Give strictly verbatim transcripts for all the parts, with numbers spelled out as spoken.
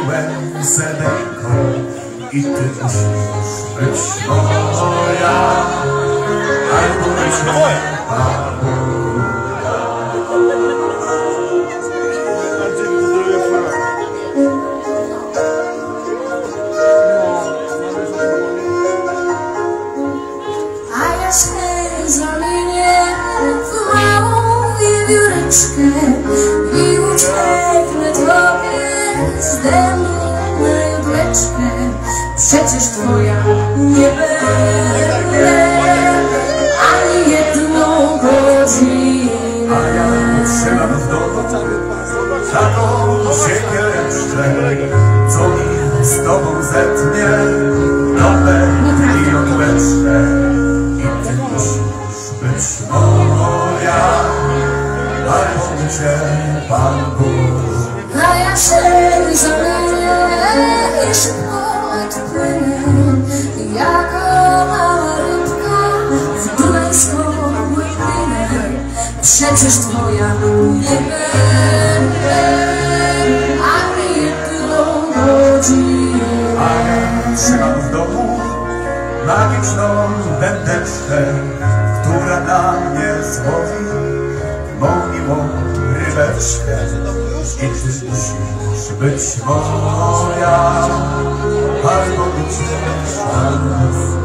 byłem sedeńką i ty musisz być moja, albo być moja. Zamienię w małą wiewióreczkę i ucieknę tobie z dębu na jubleczkę. Przecież twoja nie będę ani jedną godzinę. A ja trzymam w domu taką siekiereczkę, co mi z tobą zetnie nowę i jubleczkę. Być moja, albo cię Pan Bóg. A ja się zamienię i szybko odpłynę, jako mała rybka w dunajską łupinę. Przecież twoja nie będę ani jedną godzinę. A ja trzymam w domu magiczną wędeczkę, która na mnie złowi mą miłą rybeczkę. I ty musisz być moja, albo być szans.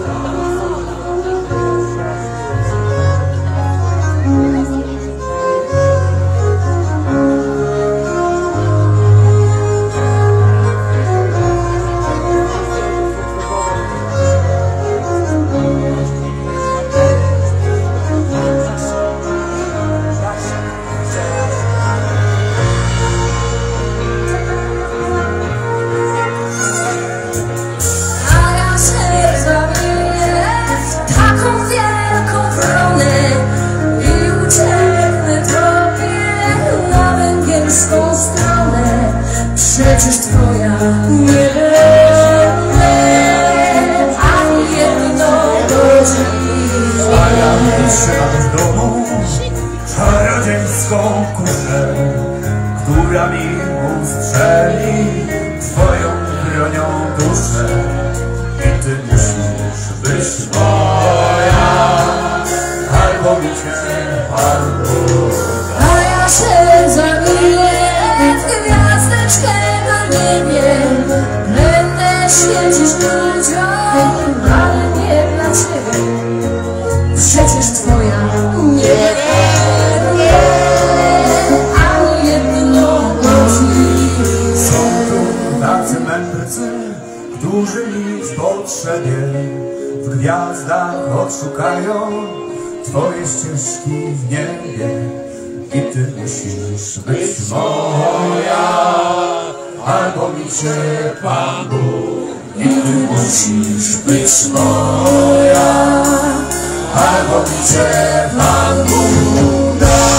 Przecież twoja nie będę ani jedną godzinę. A ja trzymam w domu czarodziejską kuszę, która mi ustrzeli twoją bronią duszę. I ty musisz być moja, albo mi cię Pan Bóg. A ja się zamienię w gwiazdeczkę na niebie. Będę świecić ludziom, ale nie dla ciebie. Przecież twoja nie będę ani jedną godzinę. Są tu tacy mędrcy, którzy mi w potrzebie w gwiazdach odszukają twoje ścieżki w niebie. I ty musisz być moja, albo mi cię Pan Bóg. I ty musisz być moja, albo mi cię Pan Bóg da.